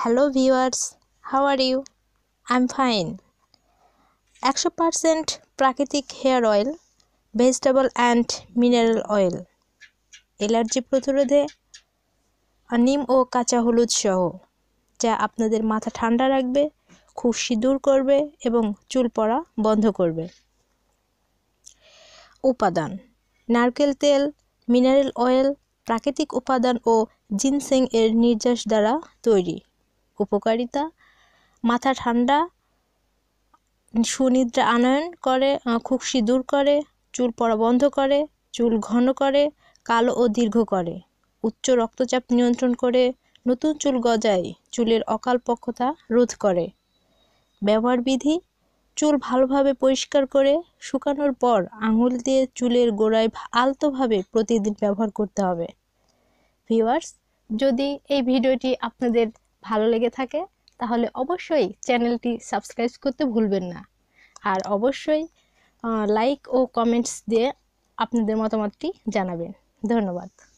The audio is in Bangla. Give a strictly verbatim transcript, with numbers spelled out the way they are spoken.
Hello viewers, how are you? I'm fine. একশো পার্সেন্ট প্রাকৃতিক hair oil, vegetable and mineral oil, allergy প্রতিরোধে নিম ও কাঁচা হলুদ সহ, যা আপনাদের মাথা ঠান্ডা রাখবে, খুশকি দূর করবে এবং চুল পড়া বন্ধ করবে। উপাদান: নারকেল তেল, মিনারেল অয়েল, প্রাকৃতিক উপাদান ও জিনসেং এর নির্যাস দ্বারা তৈরি। উপকারিতা: মাথা ঠান্ডা, সুনিদ্রা আনয়ন করে, খুশকি দূর করে, চুল পড়া বন্ধ করে, চুল ঘন করে, কালো ও দীর্ঘ করে, উচ্চ রক্তচাপ নিয়ন্ত্রণ করে, নতুন চুল গজায়, চুলের অকালপক্বতা রোধ করে। ব্যবহার বিধি: চুল ভালোভাবে পরিষ্কার করে শুকানোর পর আঙুল দিয়ে চুলের গোড়ায় আলতোভাবে প্রতিদিন ব্যবহার করতে হবে। ভিউয়ার্স, যদি এই ভিডিওটি আপনাদের ভালো লেগে থাকে তাহলে অবশ্যই চ্যানেলটি সাবস্ক্রাইব করতে ভুলবেন না, আর অবশ্যই লাইক ও কমেন্টস দিয়ে আপনাদের মতামতটি জানাবেন। ধন্যবাদ।